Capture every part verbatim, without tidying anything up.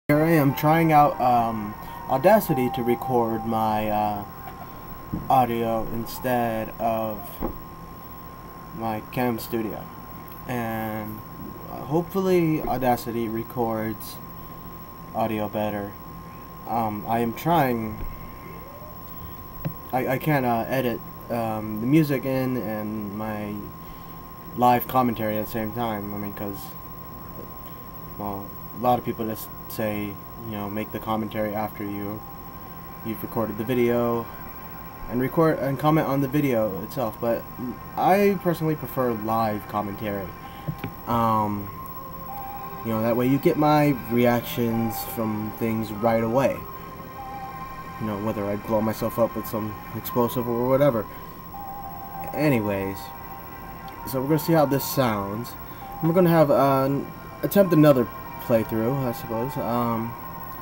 Here I am trying out um, Audacity to record my uh, audio instead of my Cam Studio, and hopefully Audacity records audio better. Um, I am trying. I, I can't uh, edit um, the music in and my live commentary at the same time. I mean, because well, a lot of people just say, you know, make the commentary after you you've recorded the video and record and comment on the video itself. But I personally prefer live commentary. Um, you know, that way you get my reactions from things right away. You know, whether I blow myself up with some explosive or whatever. Anyways, so we're gonna see how this sounds. And we're gonna have uh, attempt another playthrough, I suppose. Um,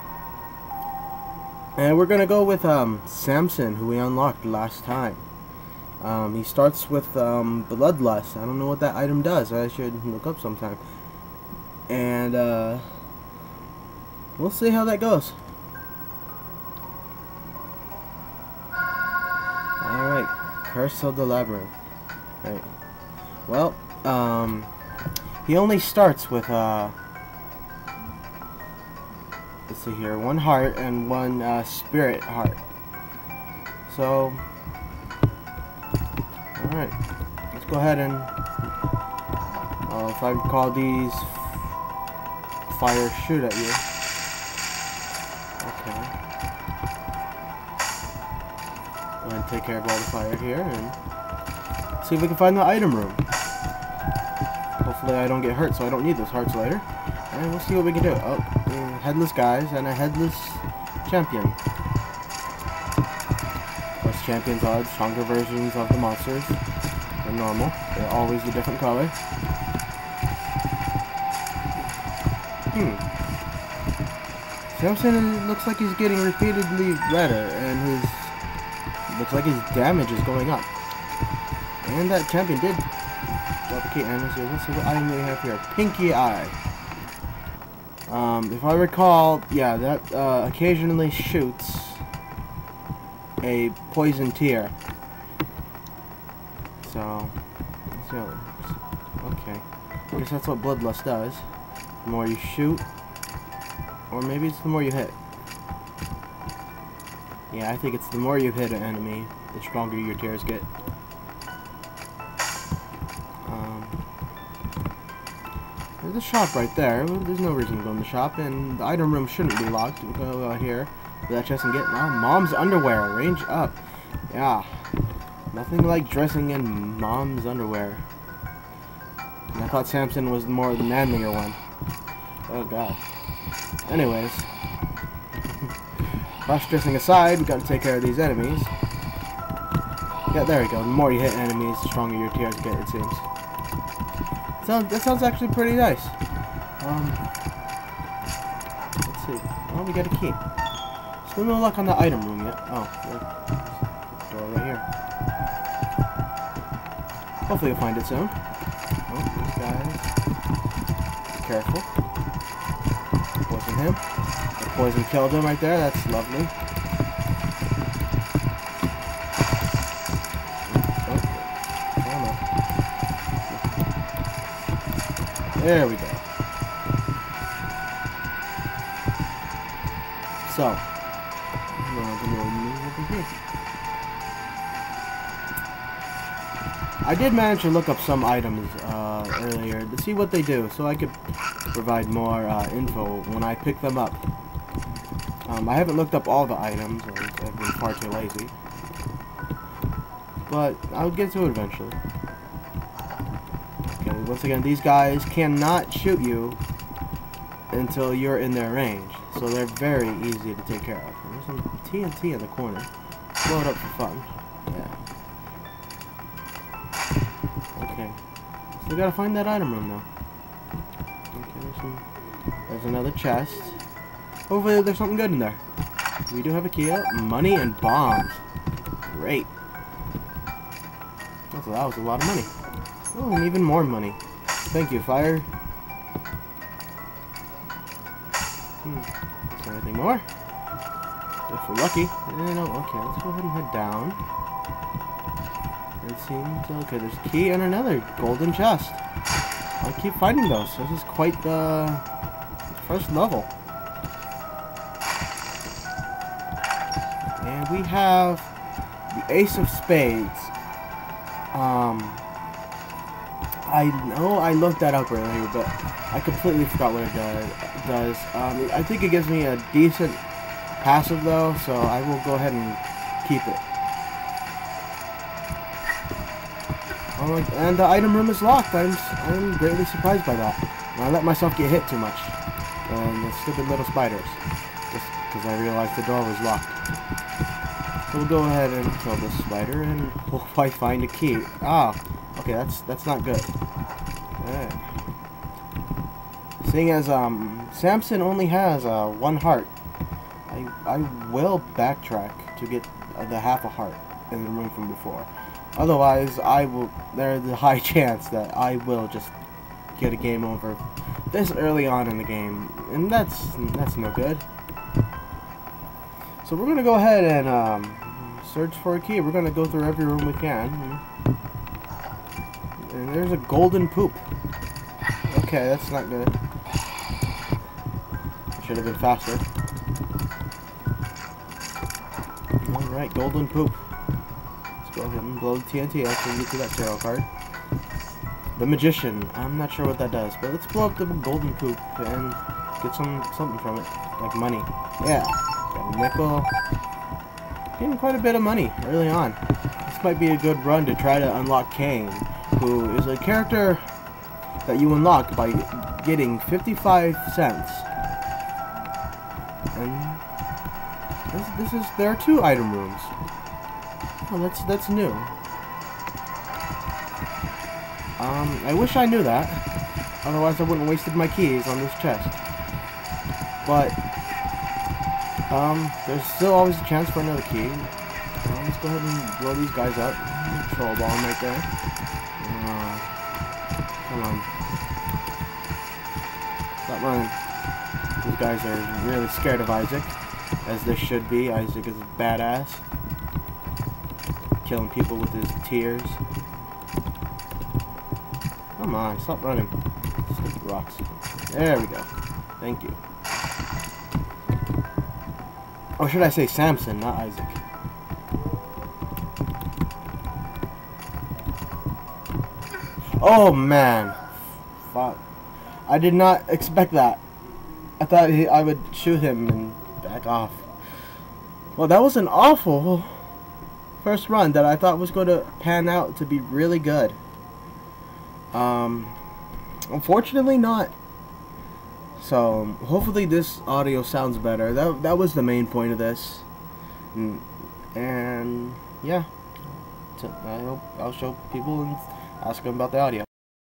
and we're gonna go with um, Samson, who we unlocked last time. Um, he starts with um, Bloodlust. I don't know what that item does. I should look up sometime. And uh, we'll see how that goes. Alright, Curse of the Labyrinth. Right. Well, um, he only starts with, uh, let's see here, one heart and one uh, spirit heart. So, alright, let's go ahead and, uh, if I call these fire shoot at you. Okay. Go ahead and take care of all the fire here and see if we can find the item room. Hopefully I don't get hurt so I don't need those hearts later. And we'll see what we can do. Oh, uh, headless guys and a headless champion. Of course, champions are stronger versions of the monsters than normal. They're always a different color. Hmm. Samson looks like he's getting repeatedly redder, and his looks like his damage is going up. And that champion did drop a key. And let's see, let's see what item we have here. Pinky Eye. Um, if I recall, yeah, that uh, occasionally shoots a poison tear. So, let's see how it works. Okay. I guess that's what Bloodlust does. The more you shoot, or maybe it's the more you hit. Yeah, I think it's the more you hit an enemy, the stronger your tears get. Um, there's a shop right there. There's no reason to go in the shop, and the item room shouldn't be locked. We'll go out here to that chest and get oh, Mom's underwear. Range up. Yeah, nothing like dressing in Mom's underwear. And I thought Samson was the more the manlier one. Oh god. Anyways, cross-dressing aside, we gotta take care of these enemies. Yeah, there we go. The more you hit enemies, the stronger your tears get, it seems. Sounds, that sounds actually pretty nice. Um, let's see. Oh, we got a key. Still no luck on the item room yet. Oh, there's a door right here. Hopefully we'll find it soon. Oh, these guys. Be careful. Poison him. The poison killed him right there. That's lovely. There we go. So, I did manage to look up some items uh, earlier to see what they do, so I could provide more uh, info when I pick them up. Um, I haven't looked up all the items, or I've been far too lazy, but I'll get to it eventually. Okay, once again, these guys cannot shoot you until you're in their range, so they're very easy to take care of. And there's some T N T in the corner. Blow it up for fun. Yeah. Okay. Still gotta find that item room though. Okay, there's, some, there's another chest. Hopefully there's something good in there. We do have a key out. Money and bombs. Great. That was a lot of money. Oh, and even more money. Thank you, fire. Hmm. Is there anything more? If we're lucky. Eh, no, okay, let's go ahead and head down. It seems okay, there's a key and another golden chest. I keep finding those. This is quite the first level. And we have the Ace of Spades. Um, I know I looked that up earlier, but I completely forgot what it does. does. Um, I think it gives me a decent passive though, so I will go ahead and keep it. Oh, and the item room is locked. I'm, I'm greatly surprised by that. And I let myself get hit too much. And the stupid little spiders. Just because I realized the door was locked. So we'll go ahead and kill this spider and hope I find a key. Ah, okay, that's that's not good. Right. Seeing as um Samson only has uh, one heart, I I will backtrack to get uh, the half a heart in the room from before. Otherwise, I will. There's a high chance that I will just get a game over this early on in the game, and that's that's no good. So we're gonna go ahead and um, search for a key. We're gonna go through every room we can. And there's a golden poop. Okay, that's not good. Should have been faster. Alright, golden poop. Let's go ahead and blow the T N T after we get to that tarot card. The Magician. I'm not sure what that does, but let's blow up the golden poop and get some something from it. Like money. Yeah. Got a nickel. Getting quite a bit of money early on. This might be a good run to try to unlock Cain, who is a character that you unlock by getting fifty-five cents. And this, this is, there are two item rooms. Oh, that's, that's new. Um, I wish I knew that. Otherwise I wouldn't have wasted my keys on this chest. But, um, there's still always a chance for another key. Um, let's go ahead and blow these guys up. Troll bomb right there. Uh, come on. Stop running. These guys are really scared of Isaac, as they should be. Isaac is a badass. Killing people with his tears. Come on, stop running. Stupid rocks. There we go. Thank you. Or should I say Samson, not Isaac. Oh man. Fuck. I did not expect that. I thought he, I would shoot him and back off. Well, that was an awful first run that I thought was going to pan out to be really good. Um, unfortunately not. So, hopefully this audio sounds better. That, that was the main point of this. And, and yeah. So I hope I'll show people and ask them about the audio.